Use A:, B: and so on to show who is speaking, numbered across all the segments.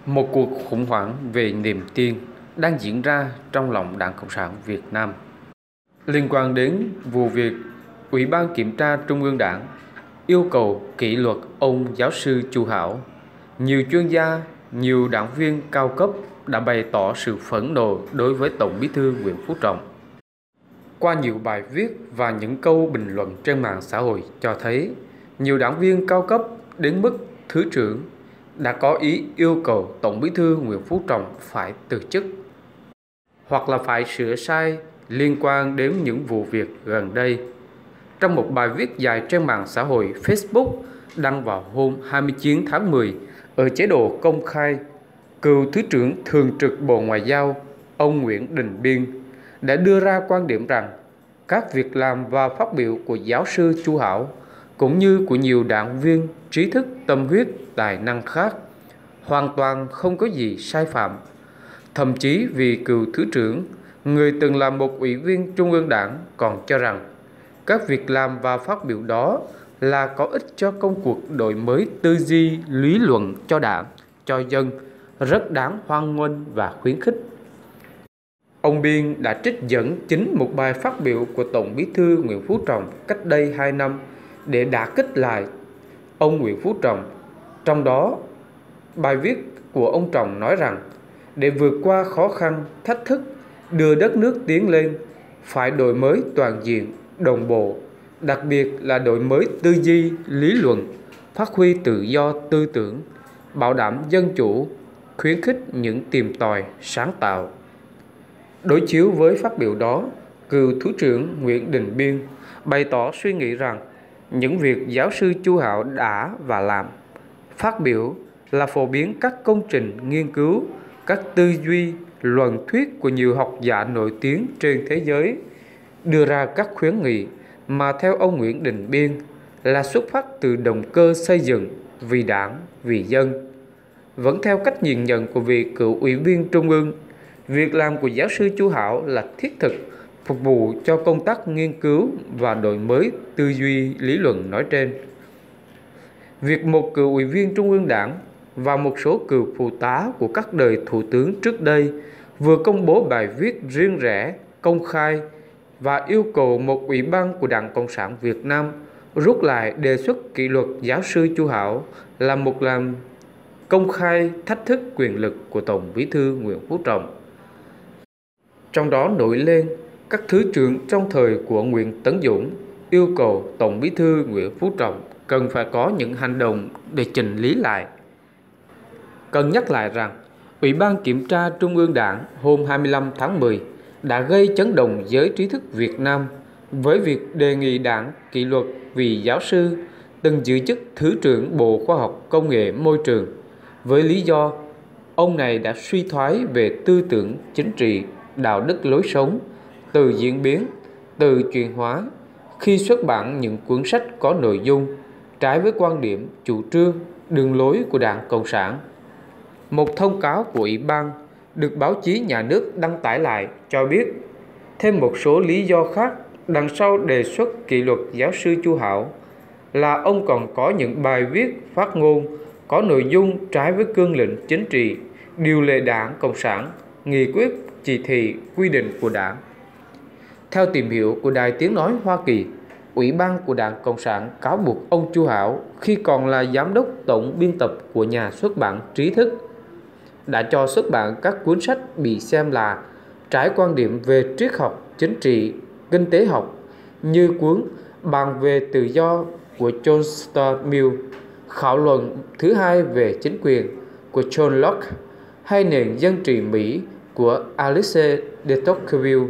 A: Một cuộc khủng hoảng về niềm tin đang diễn ra trong lòng Đảng Cộng sản Việt Nam. Liên quan đến vụ việc Ủy ban Kiểm tra Trung ương Đảng yêu cầu kỷ luật ông giáo sư Chu Hảo, nhiều chuyên gia, nhiều đảng viên cao cấp đã bày tỏ sự phẫn nộ đối với Tổng Bí thư Nguyễn Phú Trọng. Qua nhiều bài viết và những câu bình luận trên mạng xã hội cho thấy, nhiều đảng viên cao cấp đến mức thứ trưởng đã có ý yêu cầu Tổng Bí thư Nguyễn Phú Trọng phải từ chức hoặc là phải sửa sai liên quan đến những vụ việc gần đây. Trong một bài viết dài trên mạng xã hội Facebook đăng vào hôm 29 tháng 10 ở chế độ công khai, cựu Thứ trưởng Thường trực Bộ Ngoại giao ông Nguyễn Đình Biên đã đưa ra quan điểm rằng các việc làm và phát biểu của giáo sư Chu Hảo cũng như của nhiều đảng viên trí thức tâm huyết tài năng khác hoàn toàn không có gì sai phạm. Thậm chí vì cựu Thứ trưởng, người từng là một ủy viên Trung ương Đảng còn cho rằng các việc làm và phát biểu đó là có ích cho công cuộc đổi mới tư duy lý luận cho Đảng, cho dân, rất đáng hoan nghênh và khuyến khích. Ông Biên đã trích dẫn chính một bài phát biểu của Tổng Bí thư Nguyễn Phú Trọng cách đây 2 năm để đả kích lại ông Nguyễn Phú Trọng. Trong đó, bài viết của ông Trọng nói rằng để vượt qua khó khăn, thách thức, đưa đất nước tiến lên, phải đổi mới toàn diện, đồng bộ, đặc biệt là đổi mới tư duy, lý luận, phát huy tự do tư tưởng, bảo đảm dân chủ, khuyến khích những tìm tòi, sáng tạo. Đối chiếu với phát biểu đó, cựu Thứ trưởng Nguyễn Đình Biên bày tỏ suy nghĩ rằng những việc giáo sư Chu Hảo đã và làm, phát biểu là phổ biến các công trình nghiên cứu, các tư duy, luận thuyết của nhiều học giả nổi tiếng trên thế giới, đưa ra các khuyến nghị mà theo ông Nguyễn Đình Biên là xuất phát từ động cơ xây dựng vì Đảng, vì dân. Vẫn theo cách nhìn nhận của vị cựu ủy viên Trung ương, việc làm của giáo sư Chu Hảo là thiết thực, phục vụ cho công tác nghiên cứu và đổi mới tư duy lý luận nói trên. Việc một cựu ủy viên Trung ương Đảng và một số cựu phụ tá của các đời thủ tướng trước đây vừa công bố bài viết riêng rẽ, công khai và yêu cầu một ủy ban của Đảng Cộng sản Việt Nam rút lại đề xuất kỷ luật giáo sư Chu Hảo là một làm công khai thách thức quyền lực của Tổng Bí thư Nguyễn Phú Trọng. Trong đó nổi lên các thứ trưởng trong thời của Nguyễn Tấn Dũng yêu cầu Tổng Bí thư Nguyễn Phú Trọng cần phải có những hành động để chỉnh lý lại. Cần nhắc lại rằng, Ủy ban Kiểm tra Trung ương Đảng hôm 25 tháng 10 đã gây chấn động giới trí thức Việt Nam với việc đề nghị Đảng kỷ luật vị giáo sư từng giữ chức Thứ trưởng Bộ Khoa học Công nghệ Môi trường với lý do ông này đã suy thoái về tư tưởng chính trị, đạo đức lối sống, từ diễn biến, từ chuyển hóa khi xuất bản những cuốn sách có nội dung trái với quan điểm, chủ trương, đường lối của Đảng Cộng sản. Một thông cáo của Ủy ban được báo chí nhà nước đăng tải lại cho biết thêm một số lý do khác đằng sau đề xuất kỷ luật giáo sư Chu Hảo là ông còn có những bài viết, phát ngôn có nội dung trái với cương lĩnh chính trị, điều lệ Đảng Cộng sản, nghị quyết, chỉ thị, quy định của Đảng. Theo tìm hiểu của Đài Tiếng Nói Hoa Kỳ, Ủy ban của Đảng Cộng sản cáo buộc ông Chu Hảo khi còn là giám đốc tổng biên tập của nhà xuất bản Trí Thức đã cho xuất bản các cuốn sách bị xem là trái quan điểm về triết học, chính trị, kinh tế học như cuốn Bàn về tự do của John Stuart Mill, Khảo luận thứ hai về chính quyền của John Locke hay Nền dân trị Mỹ của Alice de Tocqueville.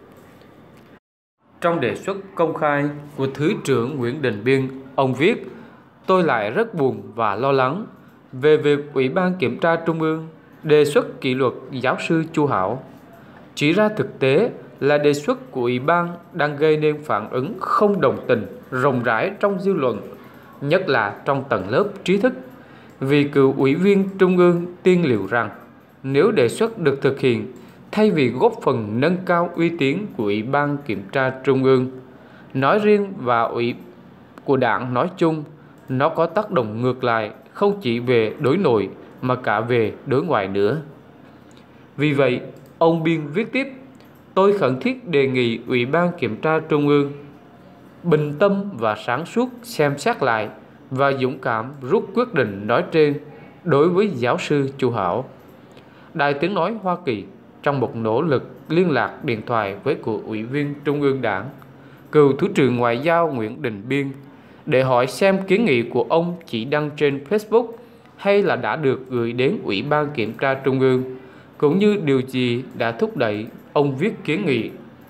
A: Trong đề xuất công khai của Thứ trưởng Nguyễn Đình Biên, ông viết: "Tôi lại rất buồn và lo lắng về việc Ủy ban Kiểm tra Trung ương đề xuất kỷ luật giáo sư Chu Hảo. Chỉ ra thực tế là đề xuất của Ủy ban đang gây nên phản ứng không đồng tình rộng rãi trong dư luận, nhất là trong tầng lớp trí thức, vì cựu ủy viên Trung ương tiên liệu rằng nếu đề xuất được thực hiện, thay vì góp phần nâng cao uy tín của Ủy ban Kiểm tra Trung ương nói riêng và của Đảng nói chung, nó có tác động ngược lại không chỉ về đối nội mà cả về đối ngoại nữa. Vì vậy, ông Biên viết tiếp: tôi khẩn thiết đề nghị Ủy ban Kiểm tra Trung ương bình tâm và sáng suốt xem xét lại và dũng cảm rút quyết định nói trên đối với giáo sư Chu Hảo. Đài Tiếng nói Hoa Kỳ trong một nỗ lực liên lạc điện thoại với cựu Ủy viên Trung ương Đảng, cựu Thứ trưởng Ngoại giao Nguyễn Đình Biên để hỏi xem kiến nghị của ông chỉ đăng trên Facebook hay là đã được gửi đến Ủy ban Kiểm tra Trung ương, cũng như điều gì đã thúc đẩy ông viết kiến nghị.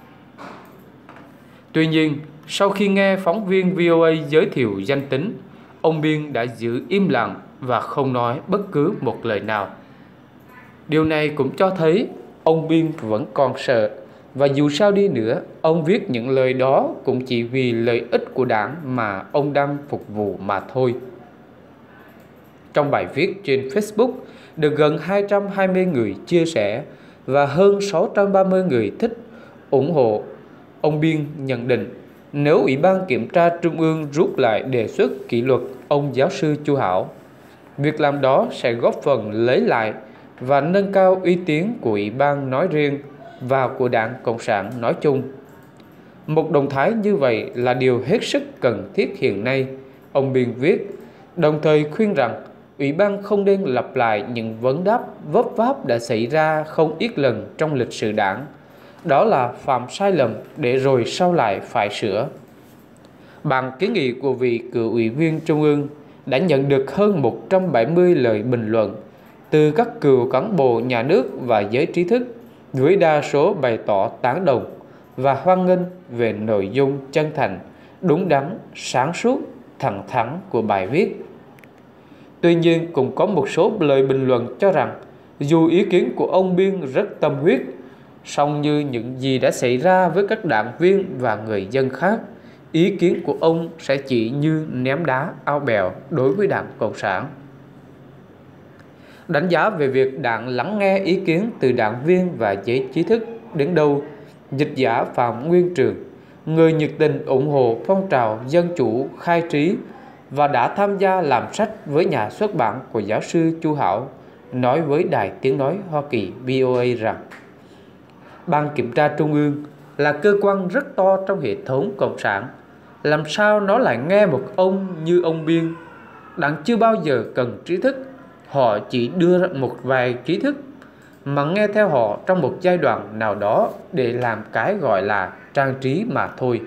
A: Tuy nhiên, sau khi nghe phóng viên VOA giới thiệu danh tính, ông Biên đã giữ im lặng và không nói bất cứ một lời nào. Điều này cũng cho thấy ông Biên vẫn còn sợ, và dù sao đi nữa, ông viết những lời đó cũng chỉ vì lợi ích của đảng mà ông đang phục vụ mà thôi. Trong bài viết trên Facebook được gần 220 người chia sẻ và hơn 630 người thích, ủng hộ, ông Biên nhận định nếu Ủy ban Kiểm tra Trung ương rút lại đề xuất kỷ luật ông giáo sư Chu Hảo, việc làm đó sẽ góp phần lấy lại và nâng cao uy tín của Ủy ban nói riêng và của Đảng Cộng sản nói chung. Một động thái như vậy là điều hết sức cần thiết hiện nay, ông Biên viết, đồng thời khuyên rằng Ủy ban không nên lặp lại những vấn đáp vấp váp đã xảy ra không ít lần trong lịch sử Đảng. Đó là phạm sai lầm để rồi sau lại phải sửa. Bản kiến nghị của vị cựu Ủy viên Trung ương đã nhận được hơn 170 lời bình luận từ các cựu cán bộ nhà nước và giới trí thức, với đa số bày tỏ tán đồng và hoan nghênh về nội dung chân thành, đúng đắn, sáng suốt, thẳng thắn của bài viết. Tuy nhiên, cũng có một số lời bình luận cho rằng dù ý kiến của ông Biên rất tâm huyết, song như những gì đã xảy ra với các đảng viên và người dân khác, ý kiến của ông sẽ chỉ như ném đá ao bèo đối với Đảng Cộng sản. Đánh giá về việc Đảng lắng nghe ý kiến từ đảng viên và giới trí thức đến đâu, dịch giả Phạm Nguyên Trường, người nhiệt tình ủng hộ phong trào dân chủ khai trí và đã tham gia làm sách với nhà xuất bản của giáo sư Chu Hảo, nói với Đài Tiếng nói Hoa Kỳ VOA rằng Ban Kiểm tra Trung ương là cơ quan rất to trong hệ thống Cộng sản. Làm sao nó lại nghe một ông như ông Biên? Đảng chưa bao giờ cần trí thức. Họ chỉ đưa ra một vài trí thức mà nghe theo họ trong một giai đoạn nào đó để làm cái gọi là trang trí mà thôi.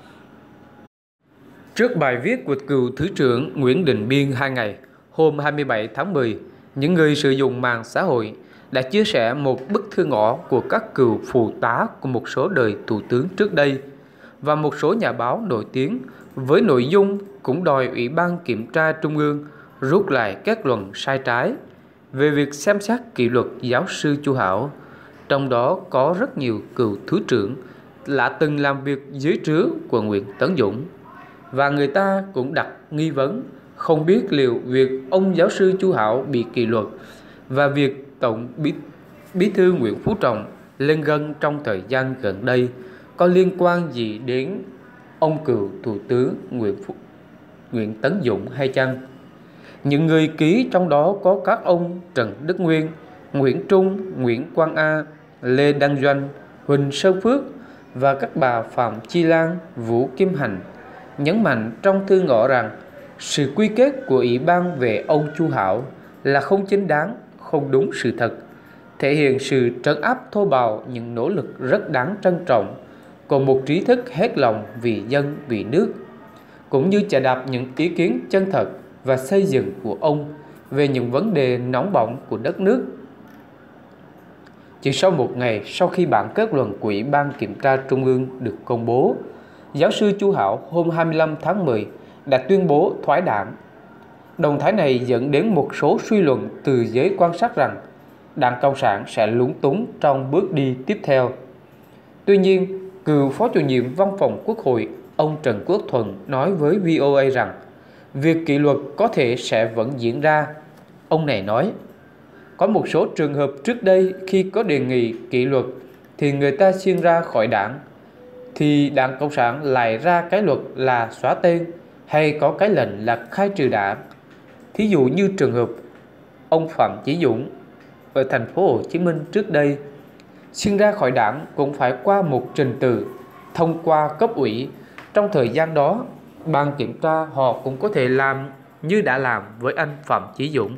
A: Trước bài viết của cựu Thứ trưởng Nguyễn Đình Biên 2 ngày, hôm 27 tháng 10, những người sử dụng mạng xã hội đã chia sẻ một bức thư ngỏ của các cựu phụ tá của một số đời thủ tướng trước đây và một số nhà báo nổi tiếng, với nội dung cũng đòi Ủy ban Kiểm tra Trung ương rút lại kết luận sai trái về việc xem xét kỷ luật giáo sư Chu Hảo. Trong đó có rất nhiều cựu thứ trưởng đã từng làm việc dưới trướng của Nguyễn Tấn Dũng, và người ta cũng đặt nghi vấn không biết liệu việc ông giáo sư Chu Hảo bị kỷ luật và việc Tổng bí thư Nguyễn Phú Trọng lên gân trong thời gian gần đây có liên quan gì đến ông cựu thủ tướng Nguyễn Tấn Dũng hay chăng. Những người ký trong đó có các ông Trần Đức Nguyên, Nguyễn Trung, Nguyễn Quang A, Lê Đăng Doanh, Huỳnh Sơn Phước và các bà Phạm Chi Lan, Vũ Kim Hạnh, nhấn mạnh trong thư ngỏ rằng sự quy kết của Ủy ban về ông Chu Hảo là không chính đáng, không đúng sự thật, thể hiện sự trấn áp thô bạo những nỗ lực rất đáng trân trọng của một trí thức hết lòng vì dân vì nước, cũng như chà đạp những ý kiến chân thật và xây dựng của ông về những vấn đề nóng bỏng của đất nước. Chỉ sau một ngày sau khi bản kết luận của Ủy ban Kiểm tra Trung ương được công bố, giáo sư Chu Hảo hôm 25 tháng 10 đã tuyên bố thoái đảng. Động thái này dẫn đến một số suy luận từ giới quan sát rằng Đảng Cộng sản sẽ lúng túng trong bước đi tiếp theo. Tuy nhiên, cựu Phó Chủ nhiệm Văn phòng Quốc hội ông Trần Quốc Thuận nói với VOA rằng việc kỷ luật có thể sẽ vẫn diễn ra. Ông này nói, có một số trường hợp trước đây khi có đề nghị kỷ luật thì người ta xin ra khỏi đảng, thì Đảng Cộng sản lại ra cái luật là xóa tên hay có cái lệnh là khai trừ đảng. Thí dụ như trường hợp ông Phạm Chí Dũng ở thành phố Hồ Chí Minh trước đây, xin ra khỏi đảng cũng phải qua một trình tự thông qua cấp ủy. Trong thời gian đó, ban kiểm tra họ cũng có thể làm như đã làm với anh Phạm Chí Dũng.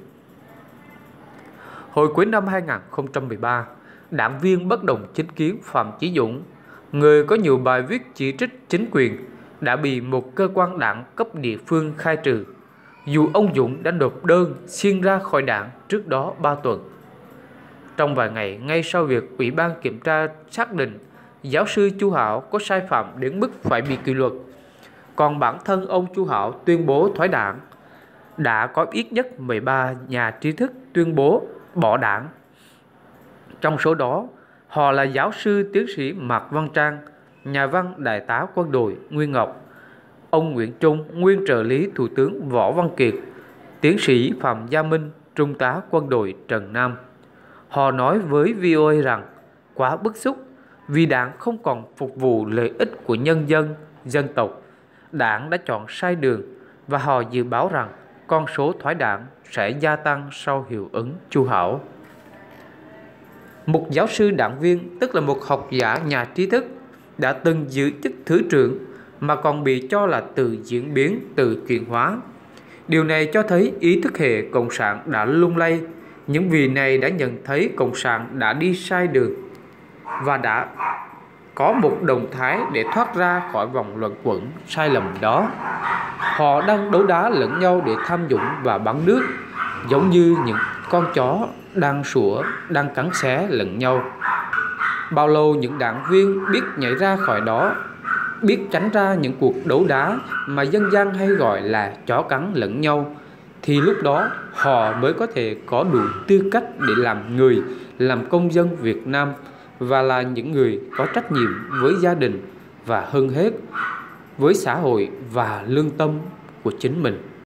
A: Hồi cuối năm 2013, đảng viên bất đồng chính kiến Phạm Chí Dũng, người có nhiều bài viết chỉ trích chính quyền, đã bị một cơ quan đảng cấp địa phương khai trừ, dù ông Dũng đã nộp đơn xin ra khỏi đảng trước đó 3 tuần. Trong vài ngày ngay sau việc Ủy ban Kiểm tra xác định giáo sư Chu Hảo có sai phạm đến mức phải bị kỷ luật, còn bản thân ông Chu Hảo tuyên bố thoái đảng, đã có ít nhất 13 nhà trí thức tuyên bố bỏ đảng. Trong số đó, họ là giáo sư tiến sĩ Mạc Văn Trang, nhà văn đại tá quân đội Nguyên Ngọc, ông Nguyễn Trung, nguyên trợ lý Thủ tướng Võ Văn Kiệt, tiến sĩ Phạm Gia Minh, trung tá quân đội Trần Nam. Họ nói với VOA rằng quá bức xúc vì đảng không còn phục vụ lợi ích của nhân dân, dân tộc. Đảng đã chọn sai đường và họ dự báo rằng con số thoái đảng sẽ gia tăng sau hiệu ứng Chu Hảo. Một giáo sư đảng viên, tức là một học giả nhà trí thức, đã từng giữ chức thứ trưởng mà còn bị cho là tự diễn biến, tự chuyển hóa. Điều này cho thấy ý thức hệ cộng sản đã lung lay. Những vị này đã nhận thấy cộng sản đã đi sai đường và đã có một động thái để thoát ra khỏi vòng luẩn quẩn sai lầm đó. Họ đang đấu đá lẫn nhau để tham nhũng và bắn nước, giống như những con chó đang sủa, đang cắn xé lẫn nhau. Bao lâu những đảng viên biết nhảy ra khỏi đó, biết tránh ra những cuộc đấu đá mà dân gian hay gọi là chó cắn lẫn nhau, thì lúc đó họ mới có thể có đủ tư cách để làm người, làm công dân Việt Nam và là những người có trách nhiệm với gia đình và hơn hết với xã hội và lương tâm của chính mình.